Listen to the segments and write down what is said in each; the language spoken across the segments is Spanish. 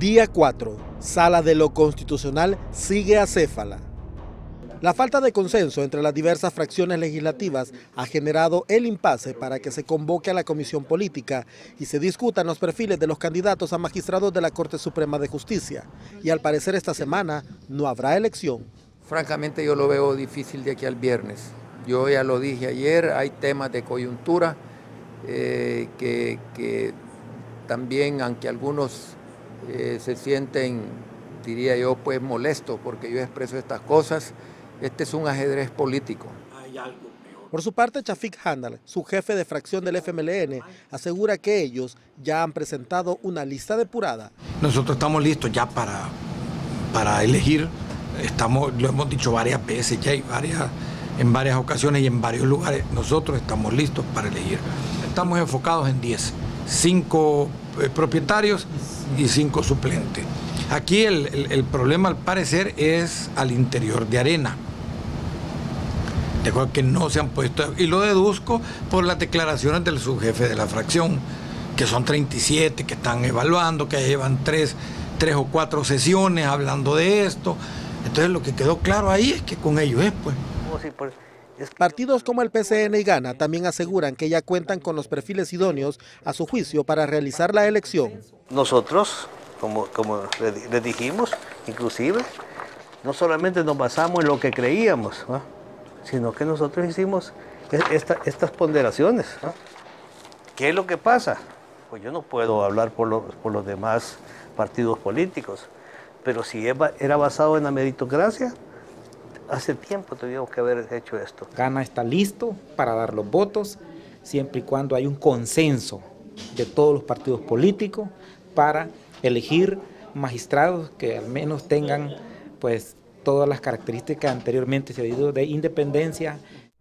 Día 4. Sala de lo Constitucional sigue acéfala. La falta de consenso entre las diversas fracciones legislativas ha generado el impasse para que se convoque a la Comisión Política y se discutan los perfiles de los candidatos a magistrados de la Corte Suprema de Justicia. Y al parecer esta semana no habrá elección. Francamente yo lo veo difícil de aquí al viernes. Yo ya lo dije ayer, hay temas de coyuntura que también, aunque algunos se sienten, diría yo, pues molestos porque yo expreso estas cosas, este es un ajedrez político. Por su parte, Chafik Handal, su jefe de fracción del FMLN, asegura que ellos ya han presentado una lista depurada. Nosotros estamos listos ya para elegir, lo hemos dicho varias veces ya en varias ocasiones y en varios lugares, nosotros estamos listos para elegir. Estamos enfocados en 10, 5 propietarios y 5 suplentes. Aquí el problema al parecer es al interior de Arena. De acuerdo que no se han puesto, y lo deduzco por las declaraciones del subjefe de la fracción, que son 37, que están evaluando, que llevan 3 o 4 sesiones hablando de esto. Entonces lo que quedó claro ahí es que con ellos es pues. Partidos como el PCN y Gana también aseguran que ya cuentan con los perfiles idóneos a su juicio para realizar la elección. Nosotros, como les dijimos, inclusive, no solamente nos basamos en lo que creíamos, ¿no?, sino que nosotros hicimos estas ponderaciones, ¿no? ¿Qué es lo que pasa? Pues yo no puedo hablar por los demás partidos políticos, pero si era basado en la meritocracia, hace tiempo tuvimos que haber hecho esto. Gana está listo para dar los votos, siempre y cuando hay un consenso de todos los partidos políticos para elegir magistrados que al menos tengan pues todas las características anteriormente se ha dicho de independencia.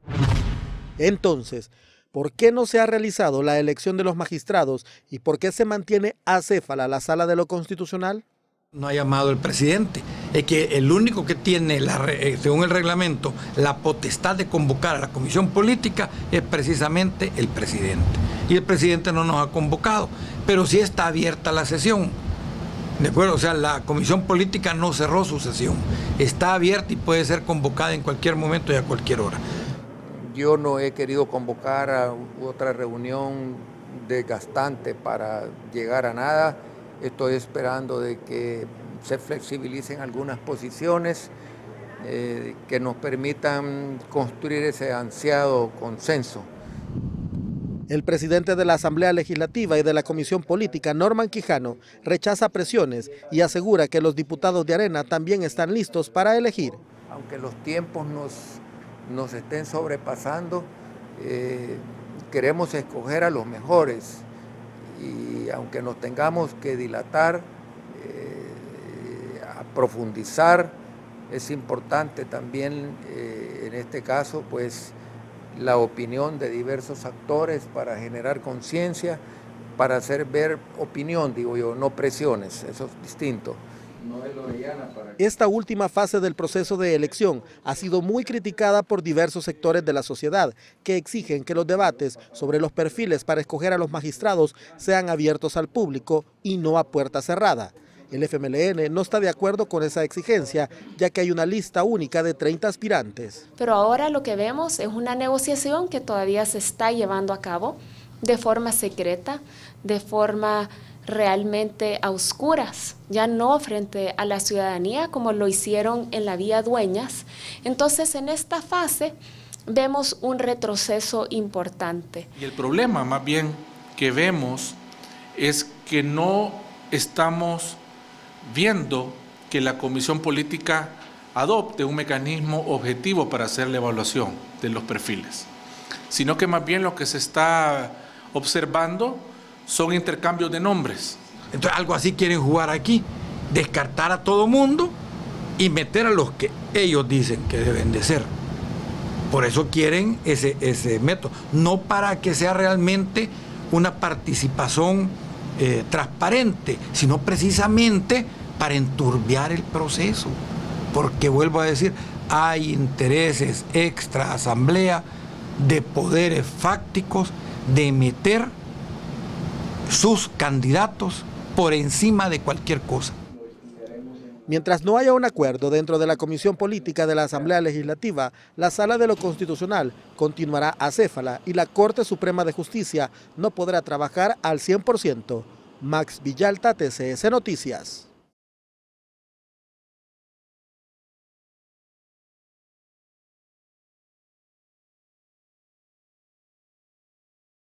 Entonces, ¿por qué no se ha realizado la elección de los magistrados y por qué se mantiene acéfala la Sala de lo Constitucional? No ha llamado el presidente. Es que el único que tiene, según el reglamento, la potestad de convocar a la comisión política es precisamente el presidente. Y el presidente no nos ha convocado, pero sí está abierta la sesión. ¿De acuerdo? O sea, la comisión política no cerró su sesión. Está abierta y puede ser convocada en cualquier momento y a cualquier hora. Yo no he querido convocar a otra reunión desgastante para llegar a nada. Estoy esperando de que se flexibilicen algunas posiciones que nos permitan construir ese ansiado consenso. El presidente de la Asamblea Legislativa y de la Comisión Política, Norman Quijano, rechaza presiones y asegura que los diputados de Arena también están listos para elegir. Aunque los tiempos nos estén sobrepasando, queremos escoger a los mejores y aunque nos tengamos que dilatar, a profundizar, es importante también en este caso pues la opinión de diversos actores para generar conciencia, para hacer ver opinión, digo yo, no presiones, eso es distinto. Esta última fase del proceso de elección ha sido muy criticada por diversos sectores de la sociedad que exigen que los debates sobre los perfiles para escoger a los magistrados sean abiertos al público y no a puerta cerrada. El FMLN no está de acuerdo con esa exigencia, ya que hay una lista única de 30 aspirantes. Pero ahora lo que vemos es una negociación que todavía se está llevando a cabo de forma secreta, de forma realmente a oscuras, ya no frente a la ciudadanía como lo hicieron en la vía Dueñas. Entonces, en esta fase vemos un retroceso importante. Y el problema más bien que vemos es que no estamos viendo que la Comisión Política adopte un mecanismo objetivo para hacer la evaluación de los perfiles, sino que más bien lo que se está observando son intercambios de nombres. Entonces algo así quieren jugar aquí, descartar a todo mundo y meter a los que ellos dicen que deben de ser. Por eso quieren ese método, no para que sea realmente una participación transparente, sino precisamente para enturbiar el proceso, porque vuelvo a decir, hay intereses extra asamblea de poderes fácticos de meter sus candidatos por encima de cualquier cosa. Mientras no haya un acuerdo dentro de la Comisión Política de la Asamblea Legislativa, la Sala de lo Constitucional continuará acéfala y la Corte Suprema de Justicia no podrá trabajar al 100%. Max Villalta, TCS Noticias.